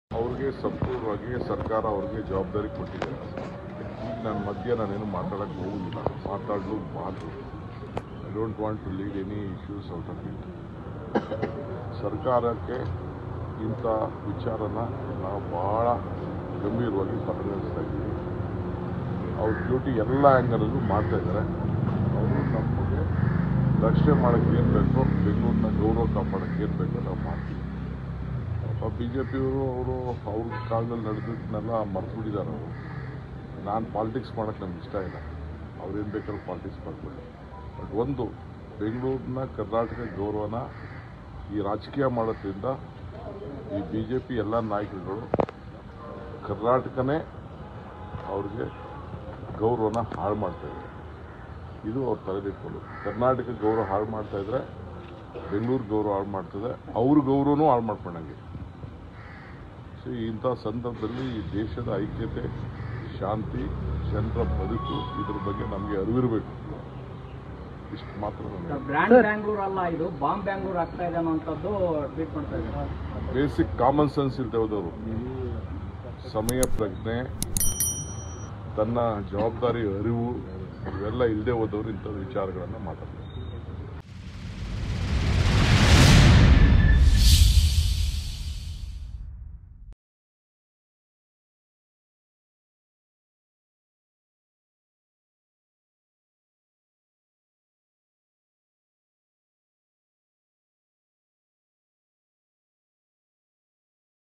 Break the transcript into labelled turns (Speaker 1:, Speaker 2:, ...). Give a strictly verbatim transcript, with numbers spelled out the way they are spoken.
Speaker 1: ಅವ್ರಿಗೆ ಸಂಪೂರ್ಣವಾಗಿ ಸರ್ಕಾರ ಅವ್ರಿಗೆ ಜವಾಬ್ದಾರಿ ಕೊಟ್ಟಿದೆ. ಈಗ ನನ್ನ ಮಧ್ಯೆ ನಾನೇನು ಮಾತಾಡೋಕ್ಕೆ ಹೋಗುದಿಲ್ಲ, ಮಾತಾಡಲು ಮಾತು. I don't want to lead any issues out of it. ಸರ್ಕಾರಕ್ಕೆ ಇಂಥ ವಿಚಾರನ ನಾವು ಭಾಳ ಗಂಭೀರವಾಗಿ ಪರಿಗಣಿಸ್ತಾ ಇದ್ದೀವಿ. ಅವ್ರ ಡ್ಯೂಟಿ ಎಲ್ಲ ಆ್ಯಂಗಲಲ್ಲೂ ಮಾಡ್ತಾಯಿದ್ದಾರೆ. ಅವರು ನಮಗೆ ರಕ್ಷಣೆ ಮಾಡೋಕ್ಕೆ ಏನು ಬೇಕೋ, ಬೆಂಗಳೂರಿನ ಗೌರವ ಕಾಪಾಡೋಕ್ಕೆ ಏನು ಬೇಕೋ ನಾವು ಮಾಡ್ತೀವಿ. ಬಿ ಜೆ ಪಿಯವರು ಅವರು ಅವ್ರ ಕಾಲದಲ್ಲಿ ನಡೆದಿದ್ದನ್ನೆಲ್ಲ ಮರೆತುಬಿಟ್ಟಿದ್ದಾರೆ. ಅವರು ನಾನು ಪಾಲಿಟಿಕ್ಸ್ ಮಾಡೋಕ್ಕೆ ನಮ್ಗೆ ಇಷ್ಟ ಇಲ್ಲ. ಅವ್ರೇನು ಬೇಕಾದ್ರೂ ಪಾಲಿಟಿಕ್ಸ್ ಮಾಡ್ಬೋದು. ಬಟ್ ಒಂದು ಬೆಂಗಳೂರಿನ ಕರ್ನಾಟಕ ಗೌರವನ ಈ ರಾಜಕೀಯ ಮಾಡೋದ್ರಿಂದ ಈ ಬಿ ಜೆ ಪಿ ಎಲ್ಲ ನಾಯಕರುಗಳು ಕರ್ನಾಟಕನೇ ಅವ್ರಿಗೆ ಗೌರವನ ಹಾಳು ಮಾಡ್ತಾಯಿದ್ದಾರೆ. ಇದು ಅವ್ರ ತಲೆದಿಟ್ಕೊಳ್ಳೋದು. ಕರ್ನಾಟಕ ಗೌರವ ಹಾಳು ಮಾಡ್ತಾಯಿದ್ರೆ ಬೆಂಗಳೂರು ಗೌರವ ಹಾಳು ಮಾಡ್ತದೆ, ಅವ್ರ ಗೌರವನೂ ಹಾಳು ಮಾಡ್ಕೊಂಡಂಗೆ. ಸೊ ಇಂಥ ಸಂದರ್ಭದಲ್ಲಿ ಈ ದೇಶದ ಐಕ್ಯತೆ, ಶಾಂತಿ, ಜನರ ಬದುಕು, ಇದ್ರ ಬಗ್ಗೆ ನಮಗೆ ಅರಿವಿರಬೇಕು. ಇಷ್ಟು ಮಾತ್ರ.
Speaker 2: ಬ್ರ್ಯಾಂಡ್ ಬ್ಯಾಂಗ್ಳೂರ್ ಅಲ್ಲ, ಇದು ಬಾಂಬ್ ಬ್ಯಾಂಗ್ಳೂರ್ ಆಗ್ತಾ ಇದೆ ಅನ್ನೋಂಥದ್ದು ಟ್ವೀಟ್ ಮಾಡ್ತಾ ಇದ್ದಾರೆ.
Speaker 1: ಬೇಸಿಕ್ ಕಾಮನ್ ಸೆನ್ಸ್ ಇಲ್ಲದೆ ಹೋದವರು, ಸಮಯ ಪ್ರಜ್ಞೆ, ತನ್ನ ಜವಾಬ್ದಾರಿ ಅರಿವು ಇವೆಲ್ಲ ಇಲ್ಲದೆ ಹೋದವರು ಇಂಥ ವಿಚಾರಗಳನ್ನು ಮಾತಾಡ್ತಾರೆ.